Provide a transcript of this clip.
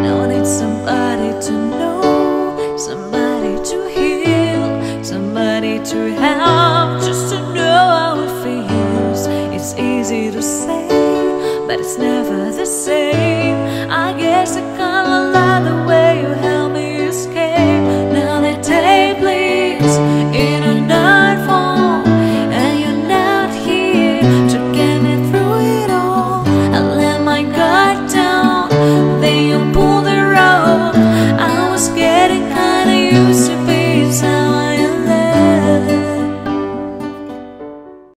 No need somebody to know, somebody to heal, somebody to have, just to know how it feels. It's easy to say, but it's never the same. I guess I